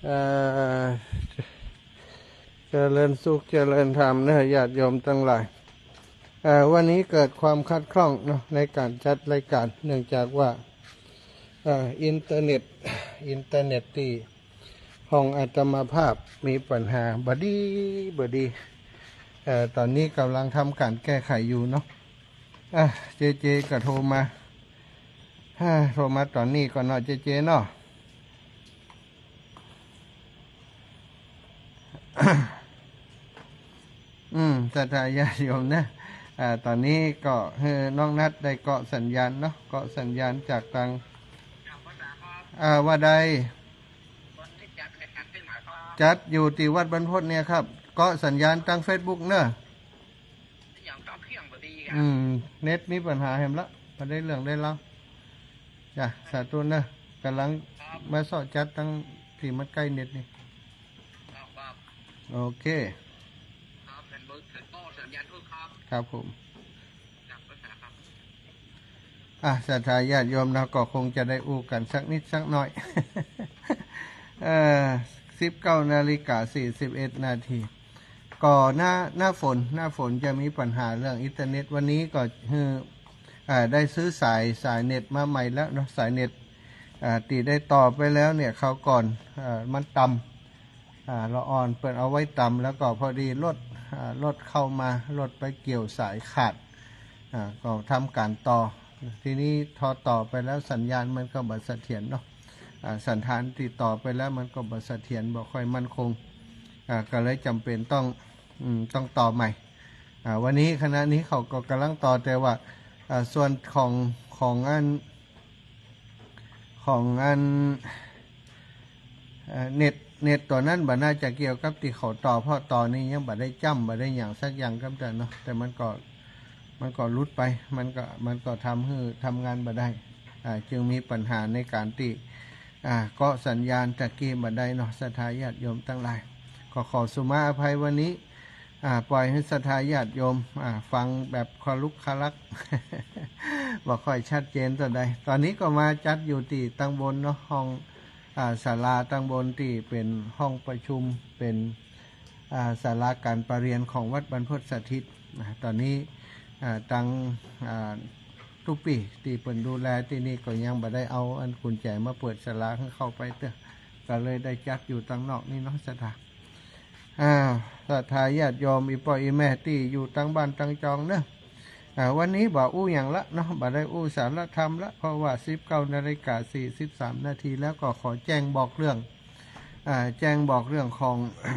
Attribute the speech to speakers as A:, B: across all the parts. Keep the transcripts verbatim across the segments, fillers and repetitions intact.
A: เจริญสุขเจริญธรรมนะญาติโยมทั้งหลายวันนี้เกิดความคัดข้องเนาะในการจัดรายการเนื่องจากว่าอินเทอร์เน็ตอินเทอร์เน็ตที่ห้องอาตมาภาพมีปัญหาบดีบดีตอนนี้กำลังทำการแก้ไขอยู่เนาะเจเจก็โทรมาโทรมาตอนนี้ก่อนเนาะเจเจเนาะอืมศรัทธาญาติโยมนะอ่าตอนนี้ก็เฮ้น้องนัดได้เกาะสัญญาณเนาะเกาะสัญญาณจากทางอ่าว่าใดจัดอยู่ที่วัดบรรพตเนี่ยครับเกาะสัญญาณทาง Facebook เนอะอืมเน็ตมีปัญหาเห็นละมาได้เรื่องได้แล้วจ้ะสาธุเนอะกำลังมาสอดจัดตั้งที่มันใกล้เน็ตนี่โอเคครับผมอ่ะศรัทธาญาติโยมเราก็คงจะได้อู้กันสักนิดสักหน่อยเอ่อสิบเก้านาฬิกาสี่สิบเอ็ดนาทีก่อหน้าหน้าฝนหน้าฝนจะมีปัญหาเรื่องอินเทอร์เน็ตวันนี้ก็คืออ่าได้ซื้อสายสายเน็ตมาใหม่แล้วเนาะสายเน็ตอ่าตีได้ต่อไปแล้วเนี่ยเขาก่อนอ่ามันต่ำอ่าเราอ่อนเปิดเอาไว้ต่ำแล้วก็พอดีรถอ่ารถเข้ามารถไปเกี่ยวสายขาดอ่าก็ทำการต่อทีนี้ทอต่อไปแล้วสัญญาณมันก็บัดเสถียรเนาะอ่าสันฐานติดต่อไปแล้วมันก็บัดเสถียรบ่ค่อยมั่นคงอ่าก็เลยจำเป็นต้องอืมต้องต่อใหม่อ่าวันนี้คณะนี้เขาก็กำลังต่อแต่ว่าอ่าส่วนของของอันของอันเน็ตเน็ตตัวนั้นบ่น่าจะเกี่ยวกับที่เขาต่อเพราะต่อนี้ยังบ่ได้จ้ำบ่ได้อย่างสักอย่างครับแต่เนาะแต่มันก็มันก็รุดไปมันก็มันก็ทำให้ทำงานบ่ได้อ่าจึงมีปัญหาในการที่อ่าก็สัญญาณตะกี้บ่ได้เนาะศรัทธาญาติโยมทั้งหลายก็ขอสุมาอภัยวันนี้อ่าปล่อยให้ศรัทธาญาติโยมอ่าฟังแบบคอลุกคาลัก บ่ค่อยชัดเจนต่อใดตอนนี้ก็มาจัดอยู่ที่ตั้งบนเนาะห้องอ่าศาลาตั้งบนที่เป็นห้องประชุมเป็นอ่าศาลาการประเรียนของวัดบรรพตสถิตนะตอนนี้อ่าตั้งอ่าทุกปีที่เปิ่นดูแลที่นี่ก็ยังบ่ได้เอาอันกุญแจมาเปิดศาลาให้เข้าไปเด้อก็เลยได้จัดอยู่ตั้งนอกนี่เนาะศรัทธาอ่าศรัทธาญาติโยมอีพ่ออีแม่ที่อยู่ตั้งบ้านตั้งจองเนาะอ่าวันนี้บ่อู้อย่างละเนาะบ่ได้อู้สารธรรมละเพราะว่าสิบเก้านาฬิกาสี่สิบสามนาทีแล้วก็ขอแจ้งบอกเรื่องอ่าแจ้งบอกเรื่องของ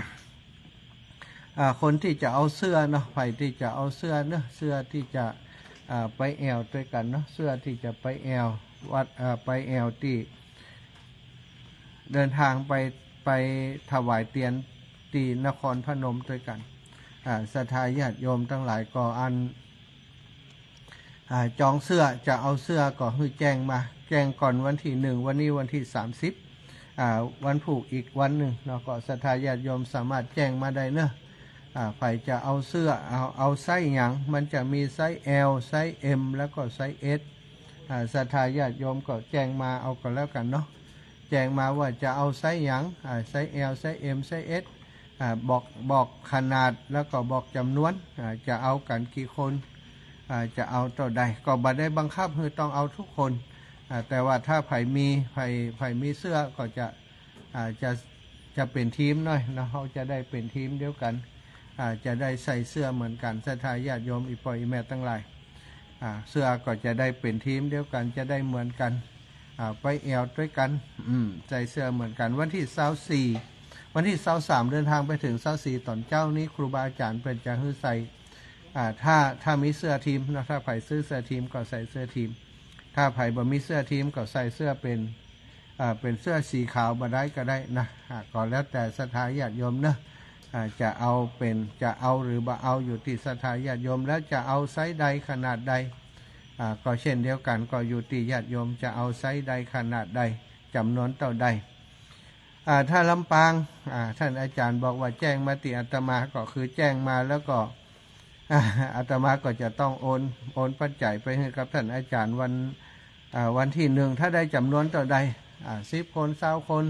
A: อ่าคนที่จะเอาเสื้อเนาะใครที่จะเอาเสื้อเนาะเสื้อที่จะอ่าไปแอวด้วยกันเนาะเสื้อที่จะไปแอววัดอ่าไปแอวที่เดินทางไปไปถวายเตียนที่นครพนมด้วยกันอ่าศรัทธาญาติโยมทั้งหลายก็อันอ่าจองเสื้อจะเอาเสื้อก็ให้แจ้งมาแจ้งก่อนวันที่หนึ่งวันนี้วันที่สามสิบอ่าวันผูกอีกวันหนึ่งเนาะก็ศรัทธาญาติโยมสามารถแจ้งมาได้เนาะอ่าใครจะเอาเสื้อเอาเอาไซส์หยังมันจะมีไซส์ L ไซส์ M แล้วก็ไซส์ S อ่าศรัทธาญาติโยมก็แจ้งมาเอาก็แล้วกันเนาะแจ้งมาว่าจะเอาไซส์หยังอ่าไซส์ L ไซส์ M ไซส์ S อ่าบอกบอกขนาดแล้วก็บอกจำนวนอ่าจะเอากันกี่คนอ่าจะเอาต่อใดก็บ่ได้บังคับคือต้องเอาทุกคนอ่าแต่ว่าถ้าไผมีไผไผมีเสื้อก็จะอ่าจะจะเป็นทีมหน่อยนะเขาจะได้เป็นทีมเดียวกันอ่าจะได้ใส่เสื้อเหมือนกันศรัทธาญาติโยมอีพ่ออีแม่ทั้งหลายอ่าเสื้อก็จะได้เป็นทีมเดียวกันจะได้เหมือนกันอ่าไปแอวด้วยกันอืมใส่เสื้อเหมือนกันวันที่ยี่สิบสี่วันที่ยี่สิบสามเดินทางไปถึงยี่สิบสี่ตอนเจ้านี้ครูบาอาจารย์เป็นจะให้ใส่อ่าถ้าถ้ามีเสื้อทีมนะถ้าไผซื้อเสื้อทีมก็ใส่เสื้อทีมถ้าไผบ่มีเสื้อทีมก็ใส่เสื้อเป็นอ่าเป็นเสื้อสีขาวบ่ได้ก็ได้นะอ่าก็แล้วแต่ศรัทธาญาติโยมนะอ่าจะเอาเป็นจะเอาหรือบ่เอาอยู่ที่ศรัทธาญาติโยมแล้วจะเอาไซส์ใดขนาดใดอ่าก็เช่นเดียวกันก็อยู่ที่ญาติโยมจะเอาไซส์ใดขนาดใดจำนวนเท่าใดอ่าถ้าลำปางอ่าท่านอาจารย์บอกว่าแจ้งมาติอาตมาก็คือแจ้งมาแล้วก็อาตมาก็จะต้องโอนโอนปัจจัยไปให้กับท่านอาจารย์วันอ่าวันที่หนึ่งถ้าได้จำนวนเท่าใดอ่าสิบคนเศร้าคน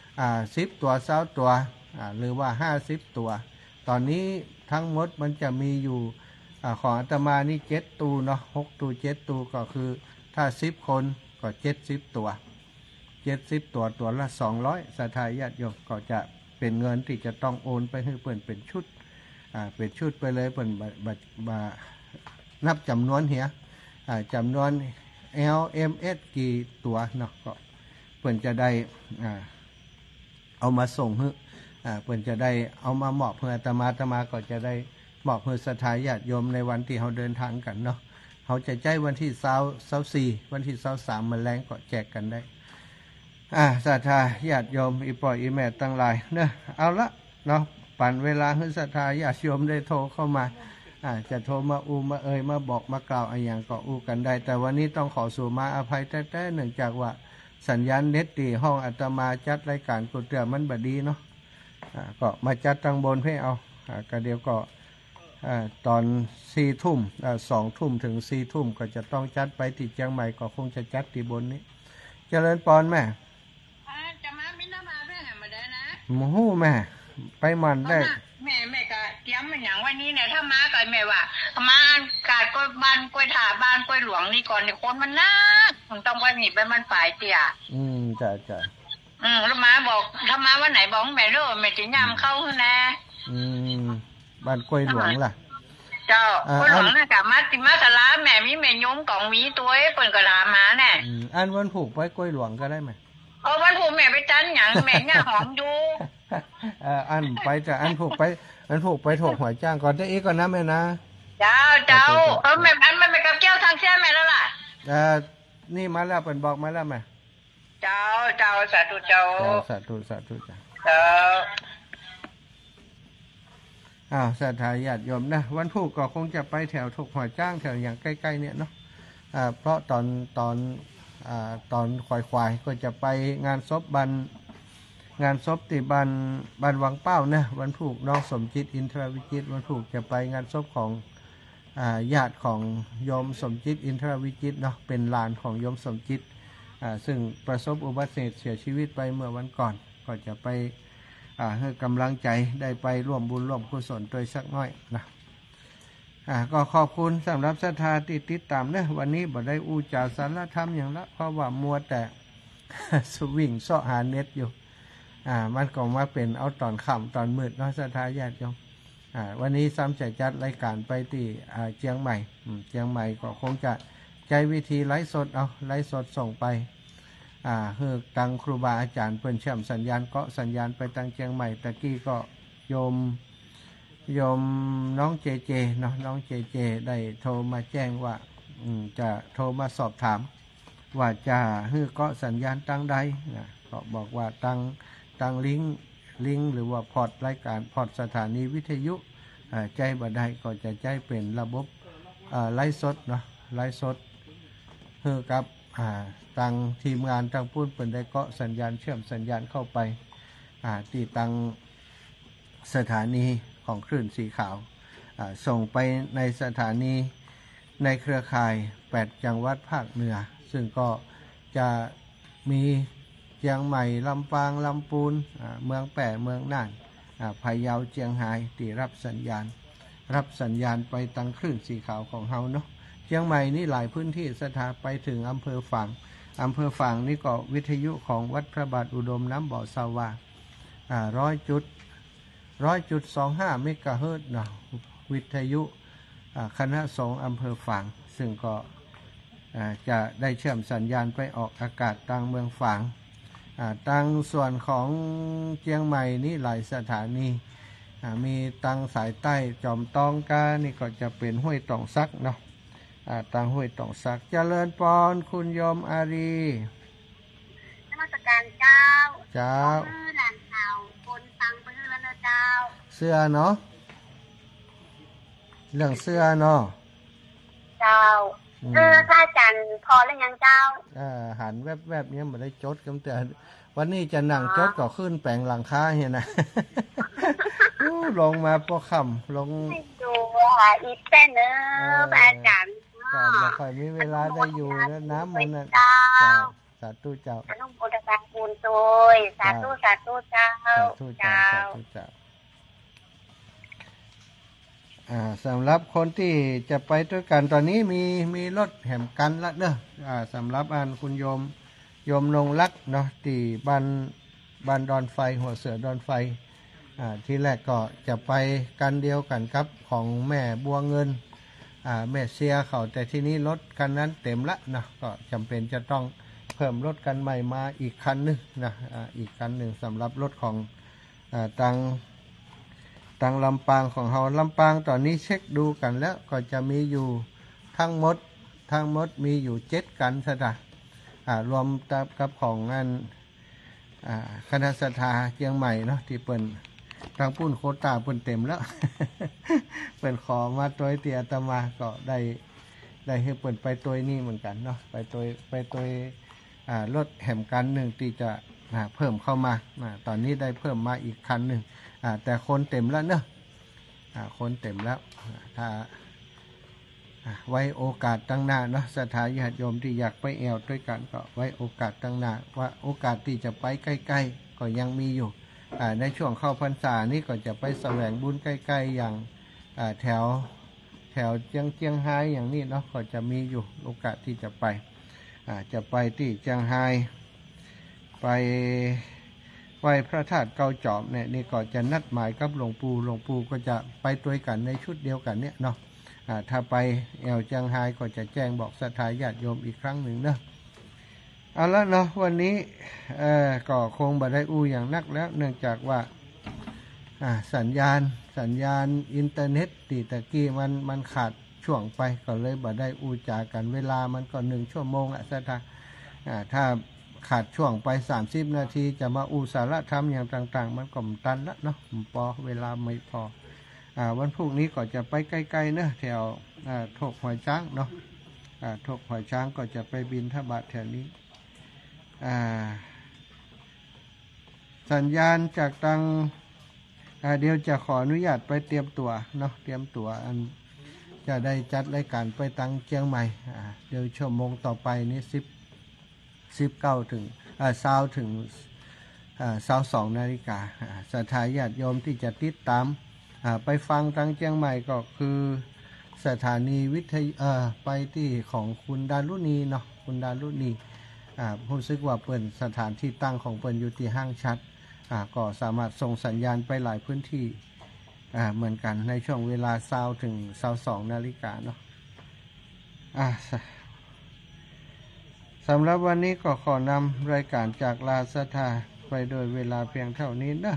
A: อ่าสิบตัวเศร้าตัวอ่าหรือว่าห้าสิบตัวตอนนี้ทั้งหมดมันจะมีอยู่อ่าของอาตมานี่เจ็ดตูเนาะหกตูเจ็ดตูก็คือถ้าสิบคนก็เจ็ดสิบตัวเจ็ดสิบตัวตัวละสองร้อยศรัทธาญาติโยมก็จะเป็นเงินที่จะต้องโอนไปให้เปิ่นเป็นชุดอ่าเป็นชุดไปเลยเปิ่นบบับนับจำนวนเหียอ่าจำนวน แอล เอ็ม เอส กี่ตัวเนาะก็เปิ่นจะได้อ่าเอามาส่งให้อ่าเปิ่นจะได้เอามามอบเพื่ออาตมาอาตมาก็จะได้มอบเพื่อศรัทธาญาติโยมในวันที่เขาเดินทางกันเนาะเขาจะใจวันที่เสาร์เสาร์สี่วันที่เสาร์สามมันแรงก็แจกกันได้อ่าศรัทธาญาติโยมอีปอยอีแม่ตั้งหลายเนอะเอาละเนาะปั่นเวลาให้ศรัทธาญาติโยมได้โทรเข้ามาอ่าจะโทรมาอูมาเอ่ยมาบอกมากล่าวอะไรอย่างก็อูกันได้แต่วันนี้ต้องขอสู่มาอภัยแท้ๆเนื่องจากว่าสัญญาณเน็ตดีห้องอาตมาจัดรายการกุเตือมันบดีเนาะอ่าก็มาจัดตั้งบนให้เอาอ่าก็เดี๋ยวก็อ่าตอนสี่ทุ่มอ่าสองทุ่มถึงสี่ทุ่มก็จะต้องจัดไปที่เชียงใหม่ก็คงจะจัดที่บนนี้เจริญปอนแม่
B: จะมาบินมาเพื่อนมาได้นะ
A: หมูแม่ไปมันได้
B: แม่แม่ก็เตรียมมันอย่างวันนี้เนี่ยถ้ามาก่อนแม่ว่ามาอ่านกาดกล้วยบ้านกล้วยถาบ้านกล้วยหลวงนี่ก่อนนี่คนมันนักมันต้องไปหนีไปมันฝ่ายเตี่ย
A: อืมจ้ะจ้ะ
B: อืมแล้วมาบอกถ้ามาวันไหนบอกแม่เด้อแม่จะย่ำเข้าขึ้นแน่
A: อืมบ้านกล้วยหลวงล่ะ
B: เจ้ากล้วยหลวงน่ะกะมาติมาตะลาแม่มีแม่ยมกล่องมีตัวเอ้เปิ้นก็ลามาแน่
A: อืมอันวันผูกไปกล้วยหลวงก็ได้มั้ย
B: เออวันผูกแม่ไปจันหยังแม่ย่าหอมอยู่
A: เอ่ออันไปจะอันผูกไปอันผูกไปถกหัวจ้างก่อนได้อีกก่อนนะแม่นะ
B: เจ้าเจ้าเออแม่อันมันไปกับแก้วทางเสียแม่แล้วล่ะ
A: เอ่อนี่มาแล้วเปิ้นบอกมาแล้วแม่
B: เจ้าเจ้าสาธุเจ้า
A: สาธุสาธุจ้ะ
B: เจ้า
A: อ้าวศรัทธาญาติโยมนะวันพุธก็คงจะไปแถวถกหัวจ้างแถวอย่างใกล้ๆเนี่ยเนาะอ่าเพราะตอนตอนอ่าตอนควายๆก็จะไปงานศพบันงานศพที่บ้านบ้านวังเป้านะวันพุธน้องสมจิตอินทรวิจิตวันพุธจะไปงานศพของอ่าญาติของโยมสมจิตอินทรวิจิตเนาะเป็นหลานของโยมสมจิตอ่าซึ่งประสบอุบัติเหตุเสียชีวิตไปเมื่อวันก่อนก็จะไปอ่าให้กำลังใจได้ไปร่วมบุญร่วมกุศลโดยสักน้อยนะอ่าก็ขอบคุณสำหรับศรัทธาที่ติดตามนะวันนี้บ่ได้อู้จาสารธรรมอย่างละเพราะว่ามัวแต่สวิ่งเสาะหาเน็ตอยู่อ่ามันก็มาเป็นเอาตอนค่ำตอนมืดเนาะศรัทธาญาติโยมอ่าวันนี้ซ้ำใจจัดรายการไปที่อ่าเชียงใหม่เชียงใหม่ก็คงจะใช้วิธีไลฟ์สดเอาไลฟ์สดส่งไปอ่าคือตังครูบาอาจารย์เปิ้นเชื่อมสัญญาณเกาะสัญญาณไปตังเชียงใหม่ตะกี้ก็โยมโยมน้องเจเจเนาะน้องเจเจได้โทรมาแจ้งว่าอืมจะโทรมาสอบถามว่าจะฮือเกาะสัญญาณตังใดนะก็บอกว่าตังตังลิงก์ลิงก์หรือว่าพอร์ตรายการพอร์ตสถานีวิทยุอ่าใจบ่ได้ก็จะใจเป็นระบบอ่าไลฟ์สดเนาะไลฟ์สดฮือกับอ่าตังทีมงานตังพูดเปิ่นได้เกาะสัญญาณเชื่อมสัญญาณเข้าไปอ่าที่ตังสถานีของคลื่นสีขาวอ่าส่งไปในสถานีในเครือข่ายแปดจังหวัดภาคเหนือซึ่งก็จะมีเชียงใหม่ลำปางลำพูนอ่าเมืองแปะเมืองน่านอ่าพะเยาเชียงรายที่รับสัญญาณรับสัญญาณไปตังคลื่นสีขาวของเฮาเนาะเชียงใหม่นี่หลายพื้นที่สถาไปถึงอำเภอฝางอำเภอฝางนี่ก็วิทยุของวัดพระบาทอุดมน้ำบ่อสาวาอ่าร้อยจุดร้อยจุดสองห้าเมกะเฮิรตซ์เนาะวิทยุคณะสงฆ์อำเภอฝางซึ่งก็จะได้เชื่อมสัญญาณไปออกอากาศทางเมืองฝางทางส่วนของเชียงใหม่นี่หลายสถานีมีตังสายใต้จอมตองกานี่ก็จะเป็นห้วยตองซักเนาะตังห้วยตองซักเจริญปอนคุณโยมอารี
C: นมัสการเจ้า
A: เจ้า
C: หลานสาวคนฟังไปเรื่อยๆเจ้า
A: เสื้อเนาะเรื่องเสื้อเนาะ
C: เจ้าเออพระอาจารย์พอแล้วยังเจ้า
A: อ่าหันแวบๆเนี้ยมาได้จดกันแต่วันนี้จะนั่งจดก็ขึ้นแปลงหลังคาเห็นนะลงมาพอค่ำลง
C: ดูอ่ะอีเต้นเนอะพระอาจารย์
A: ก็ไม่ค่อยมีเวลาได้อยู่แล้วน้ำมันน่ะสาธุเจ้า
C: อนุโมทนาบุญปูนโตยสาธุสาธุเจ้า
A: สาธุเจ้าสาธุเจ้าอ่าสำหรับคนที่จะไปด้วยกันตอนนี้มีมีรถแห่มกันละเนอะอ่าสำหรับอันคุณโยมโยมนงรักเนาะที่บ้านบ้านดอนไฟหัวเสือดอนไฟอ่าที่แรกก็จะไปกันเดียวกันครับของแม่บัวเงินอ่าแม่เสียเขาแต่ที่นี้รถคันนั้นเต็มละนะก็จำเป็นจะต้องเพิ่มรถกันใหม่มาอีกคันหนึงนะอ่าอีกคันหนึ่งสำหรับรถของอ่าตังตังลำปางของเฮาลำปางตอนนี้เช็คดูกันแล้วก็จะมีอยู่ทั้งหมดทั้งหมดมีอยู่เจ็ดกันซะนะอ่ารวมกับของงานอ่าคณะศรัทธาเชียงใหม่เนาะที่เปิ่นทางปุ้นโคตาเปิ่นเต็มแล้ว เปิ่นขอมาตัวเตียตมาก็ได้ได้ให้เปิ่นไปตัวนี้เหมือนกันเนาะไปตัวไปตัวอ่ารถแห่มกันหนึ่งที่จะอ่าเพิ่มเข้ามาอ่าตอนนี้ได้เพิ่มมาอีกคันหนึ่งอ่าแต่คนเต็มแล้วเนอะอ่าคนเต็มแล้วถ้าไว้โอกาสตั้งหน้าเนาะศรัทธาญาติโยมที่อยากไปแอวด้วยกันก็ไว้โอกาสตั้งหน้าว่าโอกาสที่จะไปใกล้ๆก็ยังมีอยู่อ่าในช่วงเข้าพรรษานี่ก็จะไปแสวงบุญใกล้ๆอย่างอ่าแถวแถวเจียงเจียงไฮ้อย่างนี้เนาะก็จะมีอยู่โอกาสที่จะไปอ่าจะไปที่เจียงไฮ้ไปไหว้พระธาตุเกาจอมเนี่ยนี่ก็จะนัดหมายกับหลวงปู่หลวงปู่ก็จะไปด้วยกันในชุดเดียวกันเนี่ยเนาะถ้าไปแอวเจียงไฮ้ก็จะแจ้งบอกศรัทธาญาติโยมอีกครั้งหนึ่งเนาะเอาละเนาะวันนี้เอ่อก็คงบ่ได้อู้อย่างนักแล้วเนื่องจากว่าสัญญาณสัญญาณอินเทอร์เน็ตตีตะกี้มันมันขาดช่วงไปก็เลยบ่ได้อู้จากันเวลามันก็หนึ่งชั่วโมงอะศรัทธาถ้าขาดช่วงไปสามสิบนาทีจะมาอุสาระธรรมอย่างต่างๆมันก็ตันละเนาะพอเวลาไม่พออ่าวันพรุ่งนี้ก็จะไปใกล้ๆเนอะแถวอ่าทกหอยช้างเนาะอ่าทกหอยช้างก็จะไปบินทบาทแถวนี้อ่าสัญญาณจากทางอ่าเดี๋ยวจะขออนุญาตไปเตรียมตัวเนาะเตรียมตัวอันจะได้จัดรายการไปตังเชียงใหม่อ่าเดี๋ยวชั่วโมงต่อไปนี้สิบสิบเก้าถึงอ่าเช้าถึงอ่าเช้าสองนาฬิกาศรัทธาญาติโยมที่จะติดตามอ่าไปฟังทางเชียงใหม่ก็คือสถานีวิทยุเอ่อไปที่ของคุณดารุณีเนาะคุณดารุณีอ่ารู้สึกว่าเปิ่นสถานที่ตั้งของเปิ่นอยู่ที่ห้างชัดอ่าก็สามารถส่งสัญญาณไปหลายพื้นที่อ่าเหมือนกันในช่วงเวลาเช้าถึงเช้าสองนาฬิกาเนาะอ่าสำหรับวันนี้ก็ขอนำรายการจากลาศรัทธาไปโดยเวลาเพียงเท่านี้นะ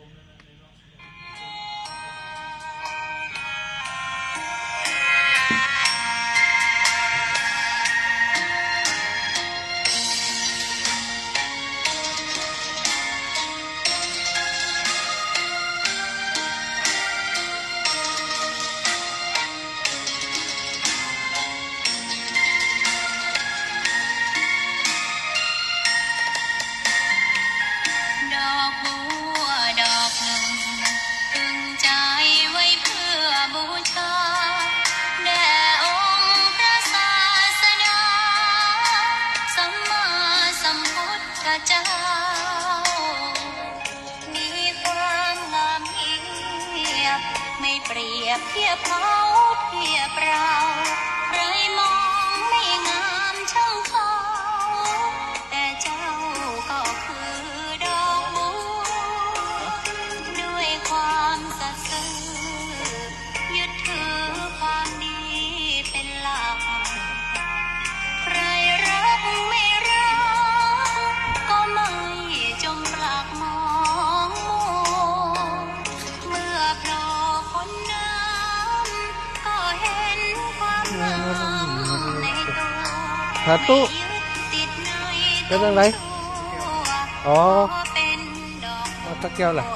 A: สาธุเป็นอะไรอ๋อเอาตะเกียวล่ะ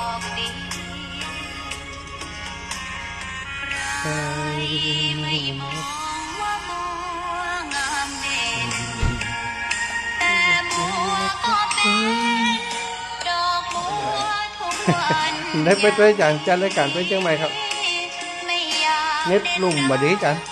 A: ได้ไปด้วยจันจันรายการไปเชียงใหม่ครับเน็ตลุ่มมาดีจัน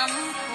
D: ำค